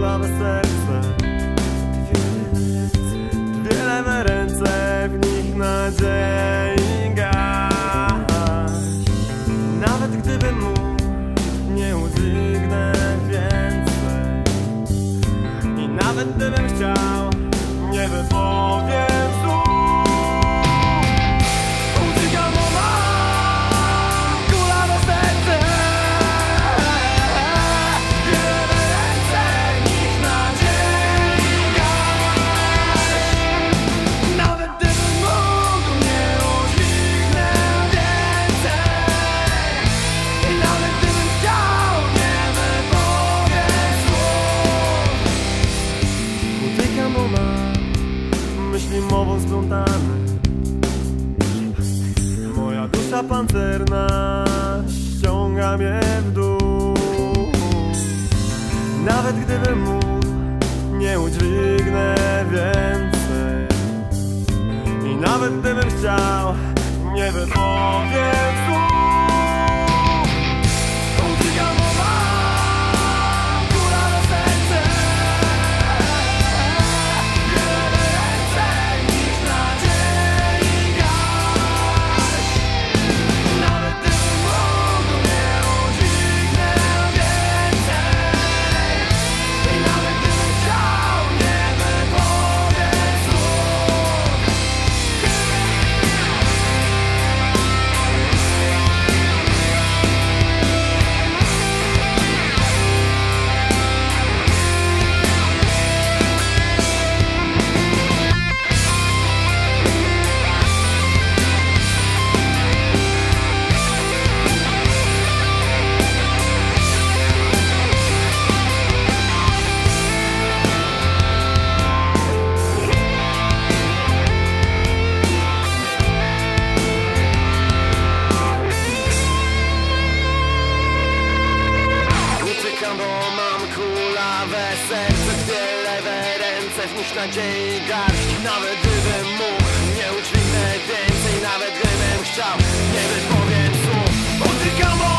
kulawe serce, dwie lewe ręce, w nich nadziei gaś. Nawet gdybym mógł, nie udźwignę więcej. I nawet gdybym chciał, nie wypowiem słów. Utykam, bo mam kulawe serce, dwie lewe ręce, w nich nadziei gaś. Nawet gdybym mógł, nie udźwignę więcej. I nawet gdybym chciał, nie wypowiem słów. Utykam, bo mam myśli mową splątane. Moja dusza pancerna ściąga mnie w dół. Nawet gdybym mógł, nie udźwignę więcej. I nawet gdybym chciał, nie wypowiem słów. Utykam, bo mam kulawe serce, dwie lewe ręce, w nich nadziei gaś. Nawet gdybym mógł, nie udźwignę więcej. I nawet gdybym chciał, nie wypowiem słów. Utykam, bo mam kulawe serce, dwie lewe ręce, w nich nadziei garść. Nawet gdybym mógł, nie udźwignę więcej. Nawet gdybym chciał, nie wypowiem słów. Utykam, bo